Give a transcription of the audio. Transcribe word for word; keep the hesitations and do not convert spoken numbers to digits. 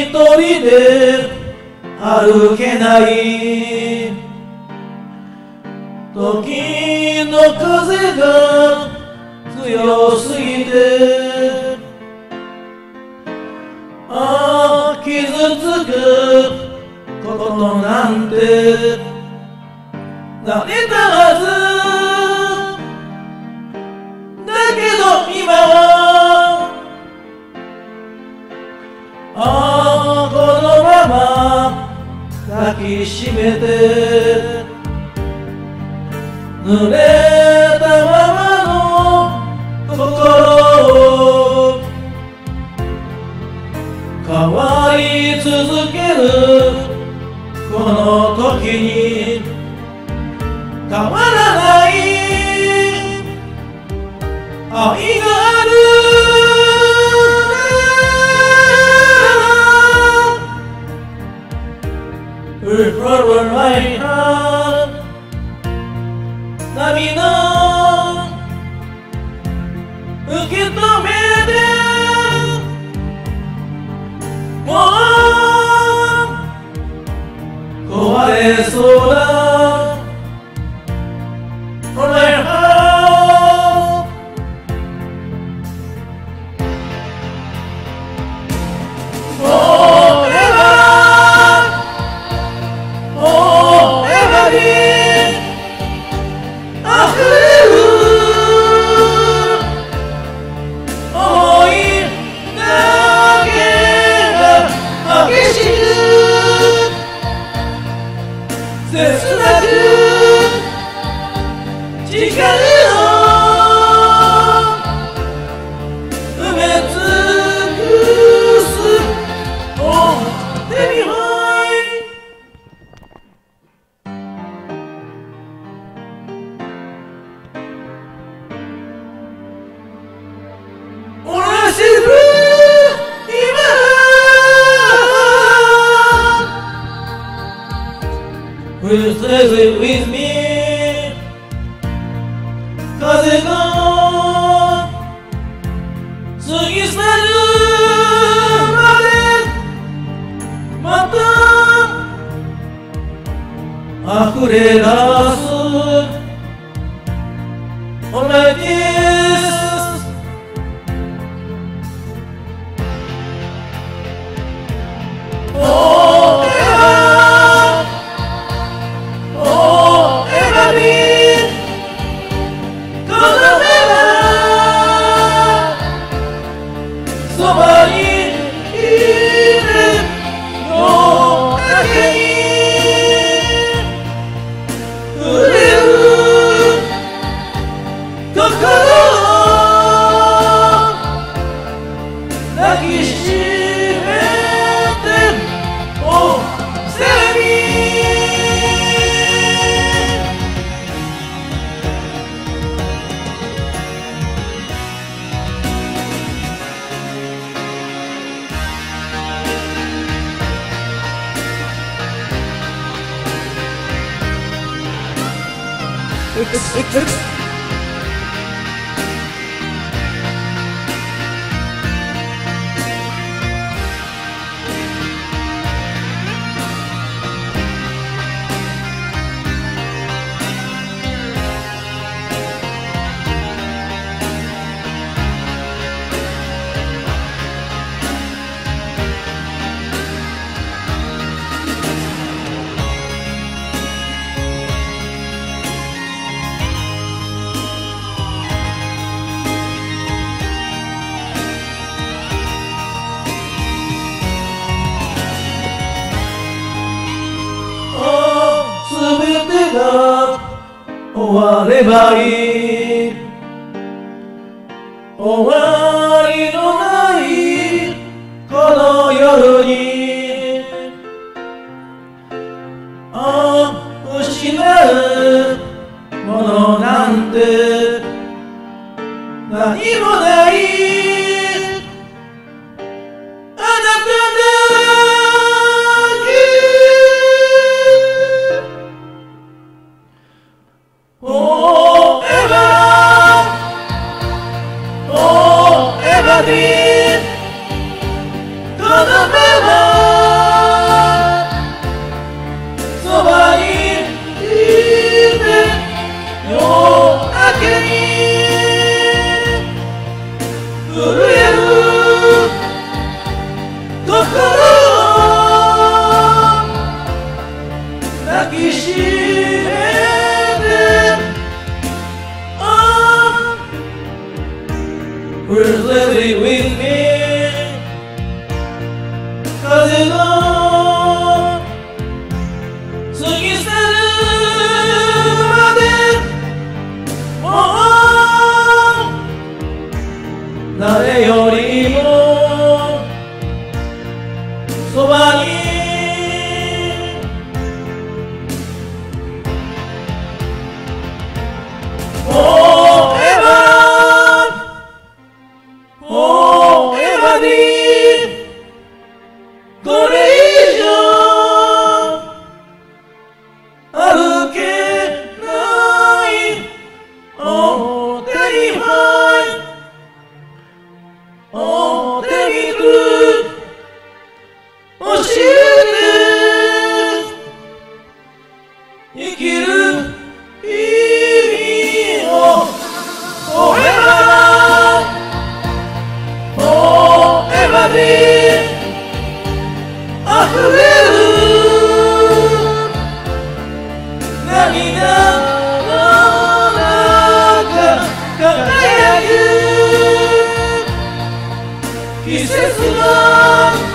一人で歩けない時の風が強すぎてああ傷つくことなんてないたはずだけど今はああこのまま抱きしめて濡れたままの心を変わり続けるこの時に変わらない愛があるIf I were right hand 波の受け止めてもう壊れそうだ Right hand Forever Forever に溢れる想いだけが激しく切なく誓いを埋め尽くす Oh, baby, hi 俺は知る今 Will stay with me 風が過ぎ去るまでまた溢れ出す All my tears終わればいい終わりのないこの夜にああ失うものなんて何もないあなただけ Forever Forever にとどめは Please let it with me 風の過ぎ去るまでもう誰よりもそばにこれ以上歩けないお手に入るお手にくる教えて生きる意味を Forever Forever で溢れる涙の中輝く季節が